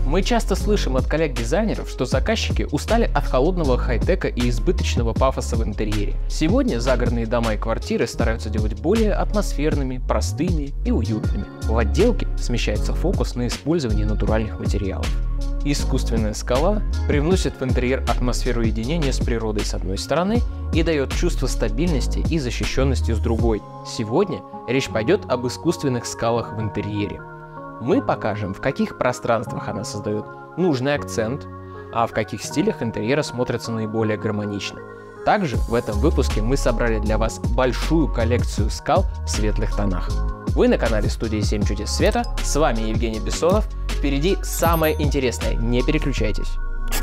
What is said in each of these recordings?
Мы часто слышим от коллег-дизайнеров, что заказчики устали от холодного хай-тека и избыточного пафоса в интерьере. Сегодня загородные дома и квартиры стараются делать более атмосферными, простыми и уютными. В отделке смещается фокус на использование натуральных материалов. Искусственная скала привносит в интерьер атмосферу единения с природой с одной стороны и дает чувство стабильности и защищенности с другой. Сегодня речь пойдет об искусственных скалах в интерьере. Мы покажем, в каких пространствах она создает нужный акцент, а в каких стилях интерьера смотрится наиболее гармонично. Также в этом выпуске мы собрали для вас большую коллекцию скал в светлых тонах. Вы на канале студии 7 чудес света, с вами Евгений Бессонов. Впереди самое интересное, не переключайтесь.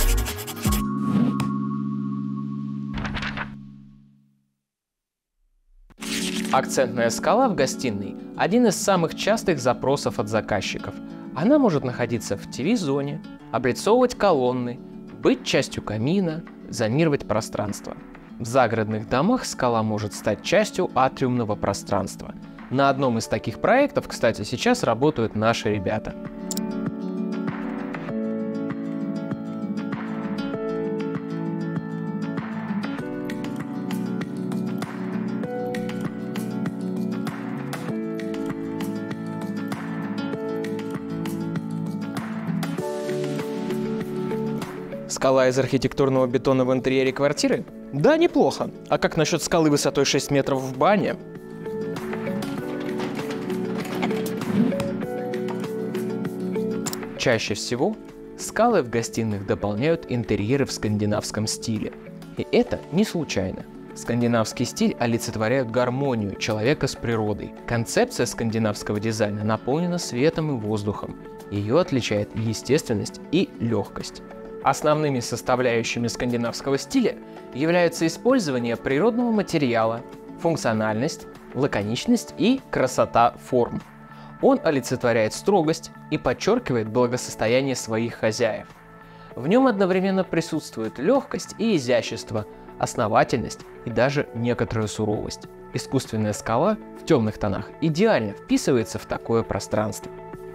Акцентная скала в гостиной – один из самых частых запросов от заказчиков. Она может находиться в ТВ-зоне, облицовывать колонны, быть частью камина, зонировать пространство. В загородных домах скала может стать частью атриумного пространства. На одном из таких проектов, кстати, сейчас работают наши ребята. Скала из архитектурного бетона в интерьере квартиры? Да, неплохо. А как насчет скалы высотой 6 метров в бане? Чаще всего скалы в гостиных дополняют интерьеры в скандинавском стиле. И это не случайно. Скандинавский стиль олицетворяет гармонию человека с природой. Концепция скандинавского дизайна наполнена светом и воздухом. Ее отличает естественность и легкость. Основными составляющими скандинавского стиля являются использование природного материала, функциональность, лаконичность и красота форм. Он олицетворяет строгость и подчеркивает благосостояние своих хозяев. В нем одновременно присутствует легкость и изящество, основательность и даже некоторая суровость. Искусственная скала в темных тонах идеально вписывается в такое пространство.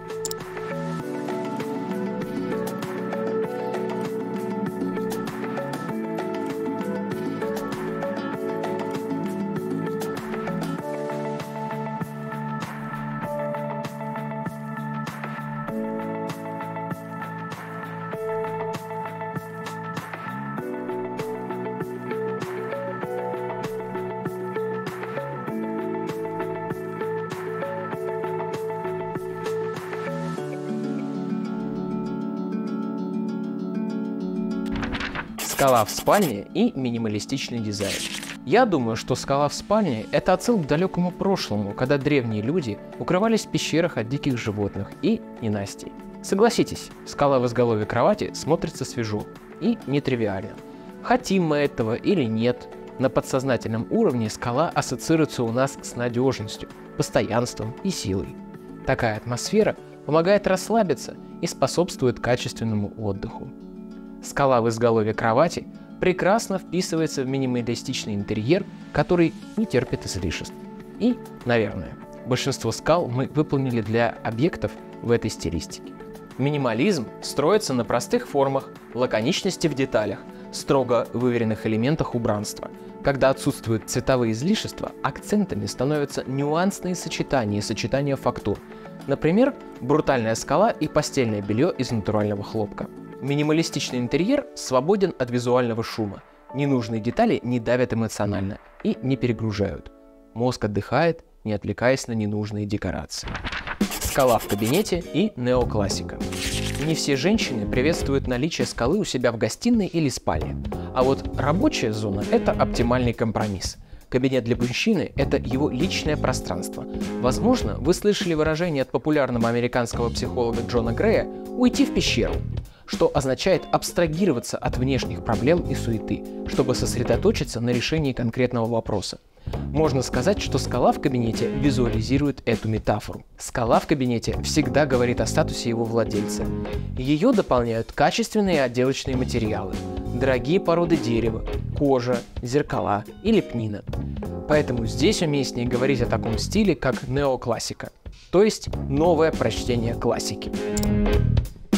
Скала в спальне и минималистичный дизайн. Я думаю, что скала в спальне – это отсылка к далекому прошлому, когда древние люди укрывались в пещерах от диких животных и ненастий. Согласитесь, скала в изголовье кровати смотрится свежо и нетривиально. Хотим мы этого или нет, на подсознательном уровне скала ассоциируется у нас с надежностью, постоянством и силой. Такая атмосфера помогает расслабиться и способствует качественному отдыху. Скала в изголовье кровати прекрасно вписывается в минималистичный интерьер, который не терпит излишеств. И, наверное, большинство скал мы выполнили для объектов в этой стилистике. Минимализм строится на простых формах, лаконичности в деталях, строго выверенных элементах убранства. Когда отсутствуют цветовые излишества, акцентами становятся нюансные сочетания и сочетания фактур. Например, брутальная скала и постельное белье из натурального хлопка. Минималистичный интерьер свободен от визуального шума. Ненужные детали не давят эмоционально и не перегружают. Мозг отдыхает, не отвлекаясь на ненужные декорации. Скала в кабинете и неоклассика. Не все женщины приветствуют наличие скалы у себя в гостиной или спальне. А вот рабочая зона – это оптимальный компромисс. Кабинет для мужчины – это его личное пространство. Возможно, вы слышали выражение от популярного американского психолога Джона Грея «уйти в пещеру», что означает абстрагироваться от внешних проблем и суеты, чтобы сосредоточиться на решении конкретного вопроса. Можно сказать, что скала в кабинете визуализирует эту метафору. Скала в кабинете всегда говорит о статусе его владельца. Ее дополняют качественные отделочные материалы, дорогие породы дерева, кожа, зеркала и лепнина. Поэтому здесь уместнее говорить о таком стиле, как неоклассика, то есть новое прочтение классики.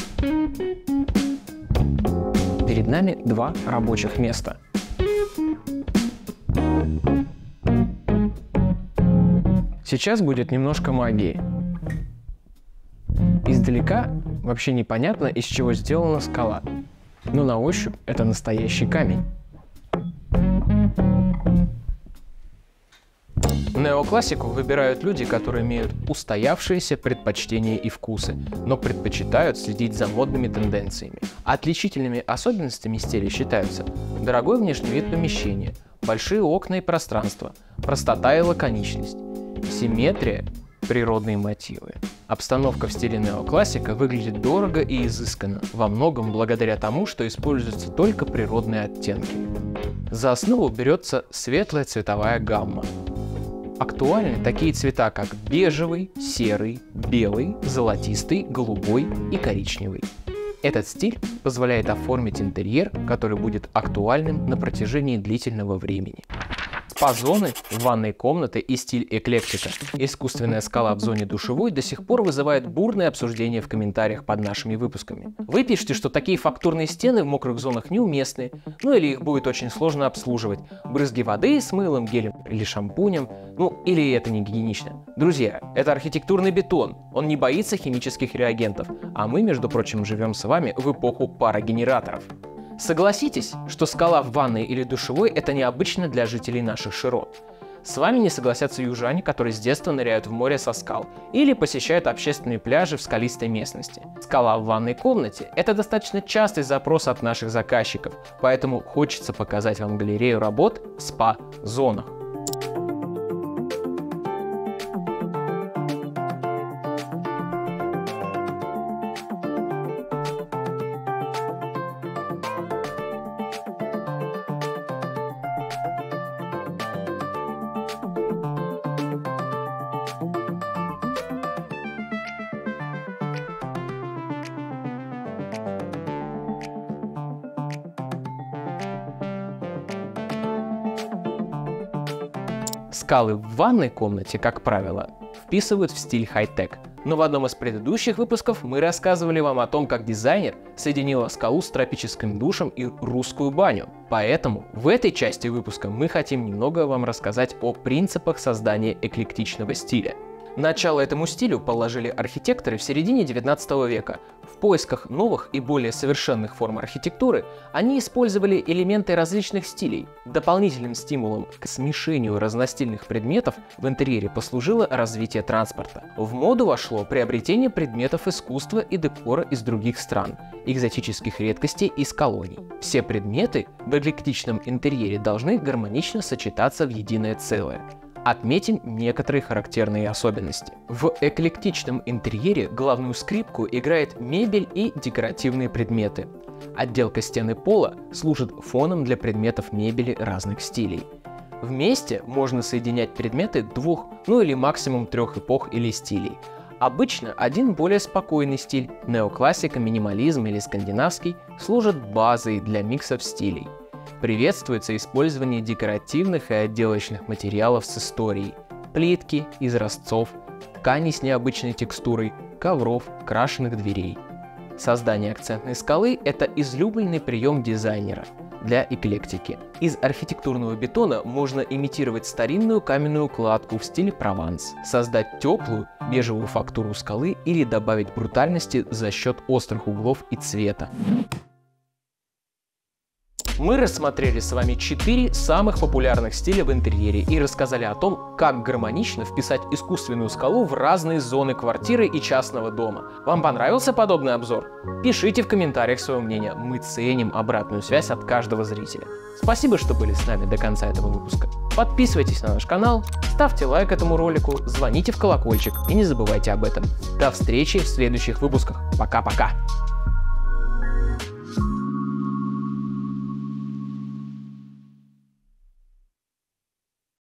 Перед нами два рабочих места. Сейчас будет немножко магии. Издалека вообще непонятно, из чего сделана скала, но на ощупь это настоящий камень. Неоклассику выбирают люди, которые имеют устоявшиеся предпочтения и вкусы, но предпочитают следить за модными тенденциями. Отличительными особенностями стиля считаются дорогой внешний вид помещения, большие окна и пространства, простота и лаконичность, симметрия, природные мотивы. Обстановка в стиле неоклассика выглядит дорого и изысканно, во многом благодаря тому, что используются только природные оттенки. За основу берется светлая цветовая гамма. Актуальны такие цвета, как бежевый, серый, белый, золотистый, голубой и коричневый. Этот стиль позволяет оформить интерьер, который будет актуальным на протяжении длительного времени. Спа-зоны, ванной комнаты и стиль эклектика. Искусственная скала в зоне душевой до сих пор вызывает бурные обсуждения в комментариях под нашими выпусками. Вы пишете, что такие фактурные стены в мокрых зонах неуместны, ну или их будет очень сложно обслуживать. Брызги воды с мылом, гелем или шампунем, ну или это не гигиенично. Друзья, это архитектурный бетон, он не боится химических реагентов, а мы, между прочим, живем с вами в эпоху парогенераторов. Согласитесь, что скала в ванной или душевой – это необычно для жителей наших широт. С вами не согласятся южане, которые с детства ныряют в море со скал или посещают общественные пляжи в скалистой местности. Скала в ванной комнате – это достаточно частый запрос от наших заказчиков, поэтому хочется показать вам галерею работ в спа-зонах. Скалы в ванной комнате, как правило, вписывают в стиль хай-тек. Но в одном из предыдущих выпусков мы рассказывали вам о том, как дизайнер соединил скалу с тропическим душем и русскую баню. Поэтому в этой части выпуска мы хотим немного вам рассказать о принципах создания эклектичного стиля. Начало этому стилю положили архитекторы в середине 19 века. В поисках новых и более совершенных форм архитектуры они использовали элементы различных стилей. Дополнительным стимулом к смешению разностильных предметов в интерьере послужило развитие транспорта. В моду вошло приобретение предметов искусства и декора из других стран, экзотических редкостей из колоний. Все предметы в эклектичном интерьере должны гармонично сочетаться в единое целое. Отметим некоторые характерные особенности. В эклектичном интерьере главную скрипку играет мебель и декоративные предметы. Отделка стен и пола служит фоном для предметов мебели разных стилей. Вместе можно соединять предметы двух, ну или максимум трех эпох или стилей. Обычно один более спокойный стиль, неоклассика, минимализм или скандинавский, служит базой для миксов стилей. Приветствуется использование декоративных и отделочных материалов с историей, плитки, изразцов, тканей с необычной текстурой, ковров, крашеных дверей. Создание акцентной скалы – это излюбленный прием дизайнера для эклектики. Из архитектурного бетона можно имитировать старинную каменную кладку в стиле Прованс, создать теплую бежевую фактуру скалы или добавить брутальности за счет острых углов и цвета. Мы рассмотрели с вами 4 самых популярных стиля в интерьере и рассказали о том, как гармонично вписать искусственную скалу в разные зоны квартиры и частного дома. Вам понравился подобный обзор? Пишите в комментариях свое мнение, мы ценим обратную связь от каждого зрителя. Спасибо, что были с нами до конца этого выпуска. Подписывайтесь на наш канал, ставьте лайк этому ролику, звоните в колокольчик и не забывайте об этом. До встречи в следующих выпусках. Пока-пока!